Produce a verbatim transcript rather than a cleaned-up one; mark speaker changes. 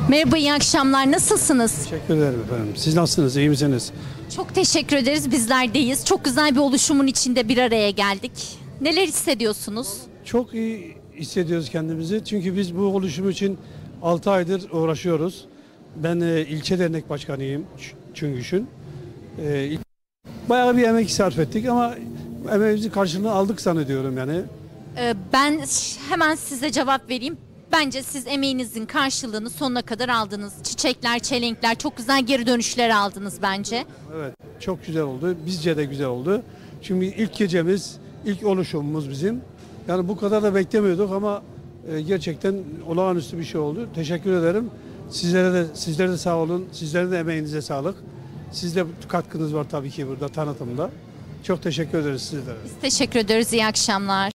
Speaker 1: Merhaba, iyi akşamlar. Nasılsınız?
Speaker 2: Teşekkür ederim efendim. Siz nasılsınız? İyi misiniz?
Speaker 1: Çok teşekkür ederiz. Bizler deyiz. Çok güzel bir oluşumun içinde bir araya geldik. Neler hissediyorsunuz?
Speaker 2: Çok iyi hissediyoruz kendimizi. Çünkü biz bu oluşum için altı aydır uğraşıyoruz. Ben e, ilçe dernek başkanıyım Ç- Çüngüş'ün. E, il- bayağı bir emek sarf ettik ama emeğimizin karşılığını aldık zannediyorum yani.
Speaker 1: Ee, ben ş- hemen size cevap vereyim. Bence siz emeğinizin karşılığını sonuna kadar aldınız. Çiçekler, çelenkler, çok güzel geri dönüşler aldınız bence.
Speaker 2: Evet, çok güzel oldu. Bizce de güzel oldu. Çünkü ilk gecemiz, ilk oluşumumuz bizim. Yani bu kadar da beklemiyorduk ama e, gerçekten olağanüstü bir şey oldu. Teşekkür ederim. Sizlere de sizlere de sağ olun. Sizlere de emeğinize sağlık. Siz de katkınız var tabii ki burada tanıtımda. Çok teşekkür ederiz sizlere.
Speaker 1: Biz teşekkür ederiz. İyi akşamlar.